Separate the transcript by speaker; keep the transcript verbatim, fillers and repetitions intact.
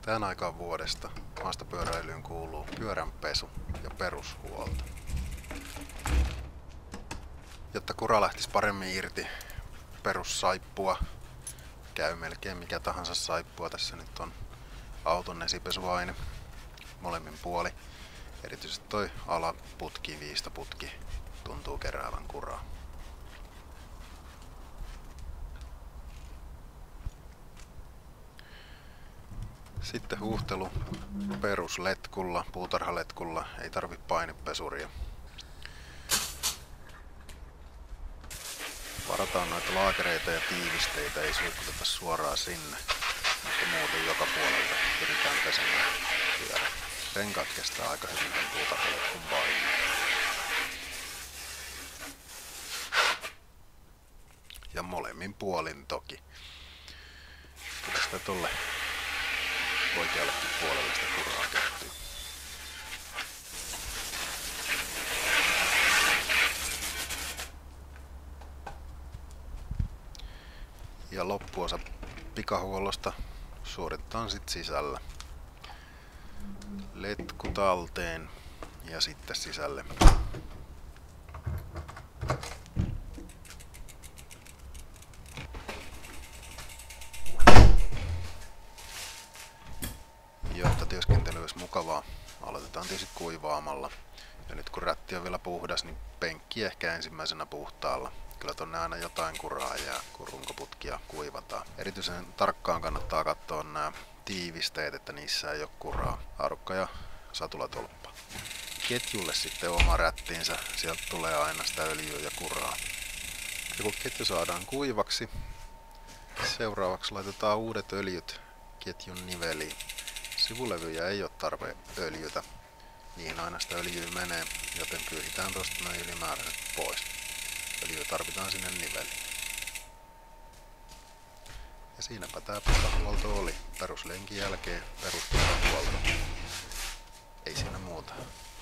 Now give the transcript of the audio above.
Speaker 1: Tähän aikaan vuodesta maastopyöräilyyn kuuluu pyöränpesu ja perushuolto. Jotta kura lähtisi paremmin irti perussaippua, käy melkein mikä tahansa saippua. Tässä nyt on auton esipesuaine molemmin puoli. Erityisesti toi alaputki, viistoputki, tuntuu keräävän kuraa. Sitten huuhtelu perusletkulla, puutarhaletkulla, ei tarvi painepesuria. Varataan noita laakereita ja tiivisteitä, ei suihkuteta suoraan sinne, mutta muuten joka puolelta pyritään pesemään pyörä. Renkaat kestää aika hyvin tämän puutarhaletkun paineen. Ja molemmin puolin toki. Kyllä sitä tolle oikeallekin puolelle sitä kuraa kertyy. Ja loppuosa pikahuollosta suoritetaan sit sisällä. Letku talteen ja sitten sisälle. Jotta työskentely olisi mukavaa, aloitetaan tietysti kuivaamalla. Ja nyt kun rätti on vielä puhdas, niin penkki ehkä ensimmäisenä puhtaalla. Kyllä tonne aina jotain kuraa jää, kun runkoputkia kuivataan. Erityisen tarkkaan kannattaa katsoa nämä tiivisteet, että niissä ei ole kuraa. Haarukka ja satulatolppa. Ketjulle sitten oma rättinsä, sieltä tulee aina sitä öljyä ja kuraa. Ja kun ketju saadaan kuivaksi, seuraavaksi laitetaan uudet öljyt ketjun niveliin. Sivulevyjä ei ole tarve öljytä, niihin aina sitä öljyä menee, joten pyyhitään tuosta noin ylimääräiset pois. Öljyä tarvitaan sinne niveliin. Ja siinäpä tää pikahuolto oli. Peruslenkin jälkeen peruspikahuolto. Ei siinä muuta.